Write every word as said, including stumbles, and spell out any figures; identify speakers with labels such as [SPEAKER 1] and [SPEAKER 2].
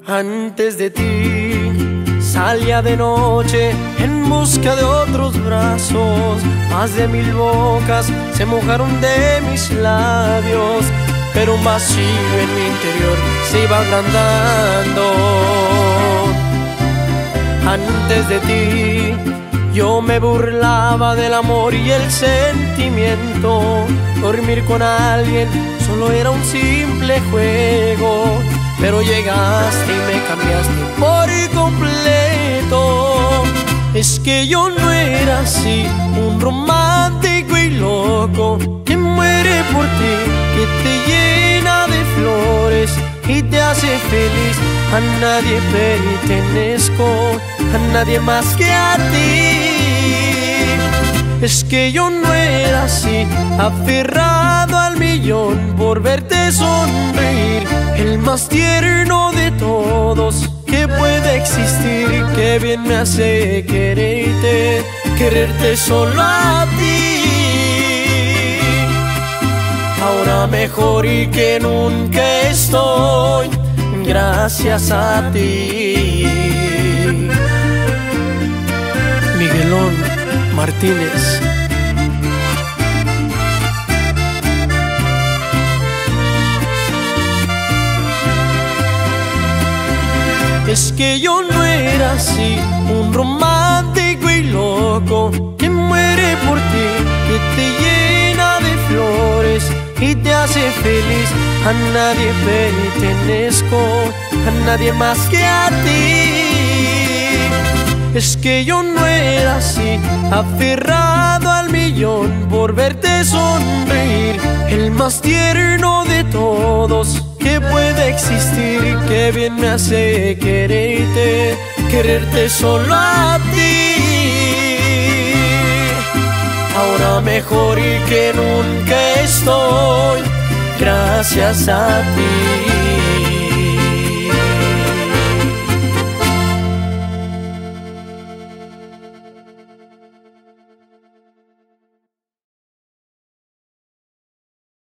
[SPEAKER 1] Antes de ti salía de noche en busca de otros brazos. Más de mil bocas se mojaron de mis labios, pero un vacío en mi interior se iba agrandando. Antes de ti yo me burlaba del amor y el sentimiento. Dormir con alguien solo era un simple juego, pero llegaste y me cambiaste por completo. Es que yo no era así, un romántico y loco que muere por ti, que te llena de flores y te hace feliz. A nadie pertenezco, a nadie más que a ti. Es que yo no era así, aferrado al millón por verte sonreír, el más tierno de todos que puede existir. Qué bien me hace quererte, quererte solo a ti. Ahora mejor y que nunca estoy, gracias a ti. Miguelón Martínez. Es que yo no era así, un romántico y loco que muere por ti, que te llena de flores y te hace feliz. A nadie pertenezco, a nadie más que a ti. Es que yo no era así, aferrado al millón por verte sonreír, el más tierno de todos que puede existir. Qué bien me hace quererte, quererte solo a ti. Ahora mejor y que nunca estoy, gracias a ti.